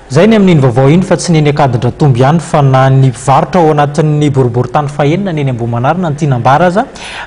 Zay ny amin'iny vaovao iny fa tsy neny akadindra tomby ihany fa na ny mpivarotra ao anatin'ny boriboritany fahenina neny Ambohimanarina ny Tinambaraza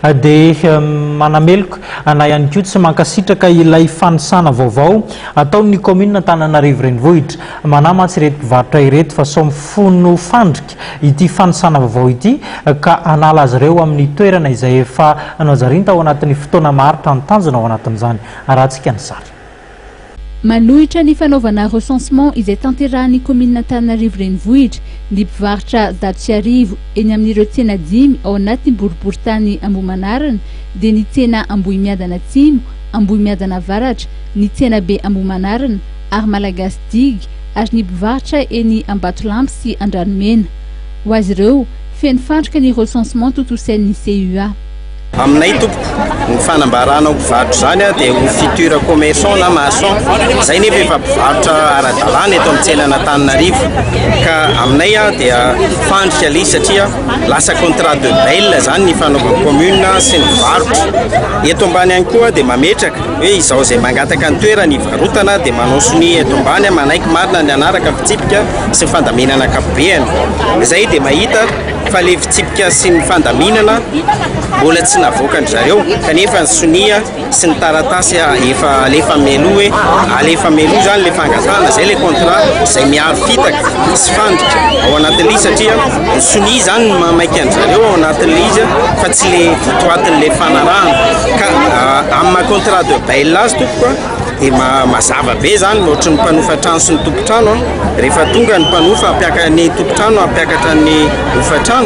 dia manameloko na ihany koa tsy mankasitraka ilay fanisana vaovao ataon'ny commune Antananarivo renivohitra manamantsy ireto mpivarotra ireto fa sao mifono fandrika ity fanisana vaovao ity ka hanala azy ireo amin'ny toerana izay efa noajarinta ao anatin'ny fotoana maharitra ny tanjona ao anatin'izany arahantsika ny sary. Manohitra ny fanaovana recensement izay tanterahan'ny commune Antananarivo renivohitra ny mpivarotra zato sy arivo eny amin'ireo tsena 10 ao anatin'ny boriboritany Ambohimanarina dia ny tsena Ambohimiadana Atsimo, Ambohimiadana Avaratra, ny tsena be Ambohimanarina ary Malagasy Digy ary ny mpivarotra eny Ambatolampy sy Andranomena. Ho azy ireo feno fandrika ny recensement totosain'ny CUA. Aminay tompoko ny fanambarana mpivarotra zany dia ho futur commerçant na maçon zay nefa efa mpivarotra ara-dalàna eto amin'ny tsena Antananarivo ka aminay dia fandrika li satria lasa contrat de bail zany ny fanaovana commune sy ny mpivarotra eto ambany ihany koa dia mametraka hoe izao zay mangataka ny toerana ivarotana dia manao soni eto ambany manaiky marina ny anaraka fitsipika sy ny fandaminana ankapobeny zay dia mahita fa le fitsipika sy ny fandaminana mbola tsy navoakany zareo kanefa ny sonia sy ny taratasy efa alefa melo hoe alefa melo zany le fangatana zay le contrat zay miaro fitaka sy fandrika ao anatin'ilay satria ny sonia zany mamaika ny zareo ao anatin'ilay izy fa tsy le votoatin'le fanarahana ka amin'ny contrat de bail azy tompoko dia mazava be zany ohatry ny mpanofa trano sy ny tompotrano rehefa tonga ny mpanofa ampiaka ny tompotrano ampiakatra ny ofatrano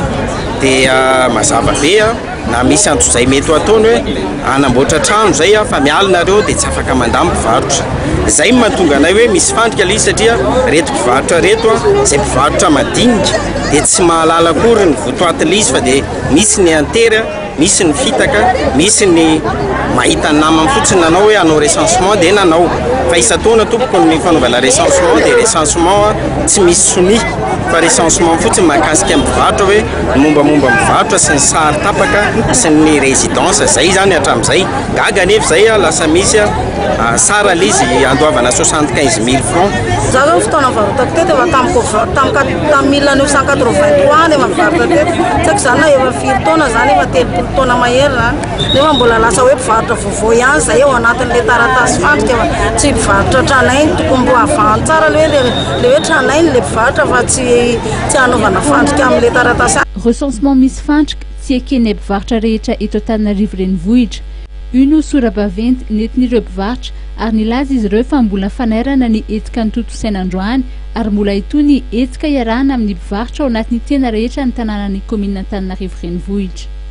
dia mazava be na misy antso zay mety ho ataony hoe anamboatra trano zay fa mialinareo dia tsy afaka mandamy mpivarotra zay mahatonga anay hoe misy fandrika ilay satria reto mpivarotra reto zay mpivarotra madinika dia tsy mahalala akory ny votoatin'ilay izy fa dia misy ny antera misy ny fitaka misy ny mahita ny namany fotsiny nanao hoe anao recensement dia nanao fa isa-taona tompoko ny fanaovana recensement dia recensement tsy misy soni fa recensement fotsiny mahakasika mpivarotra hoe mombamomba mivarotra sy ny sary tapaka sy ny résidence zay zany hatramin'izay gaga nefa zay lasa misy sara lizy andoavana 75 000 francs. Zaho zao fotoana mivarotako teto efa tamin'ny 1983 dia mivarotra teto tsaka zany efa 4 taona zany efa 30 taona mahery zany nefa mbola lasa hoe mpivarotra vaovao ihany zay ao anatin'le taratasy fandrika fa tsy mpivarotra tranainy tokony mbo avahany tsara le hoe tranainy le mpivarotra fa tsy hanaovana fandrika amin'le taratasy. Recensement misy fandrika tsy eken'ny mpivarotra rehetra eto Antananarivo renivohitra. Uno sora-baventy nentin'ireo mpivarotra ary nilaza izy ireo fa mbola fanairana ny etika ny totosaina androany ary mbola itony etika iarahana amin'ny mpivarotra ao anatin'ny tena rehetra ny tanànan'ny commune Antananarivo renivohitra.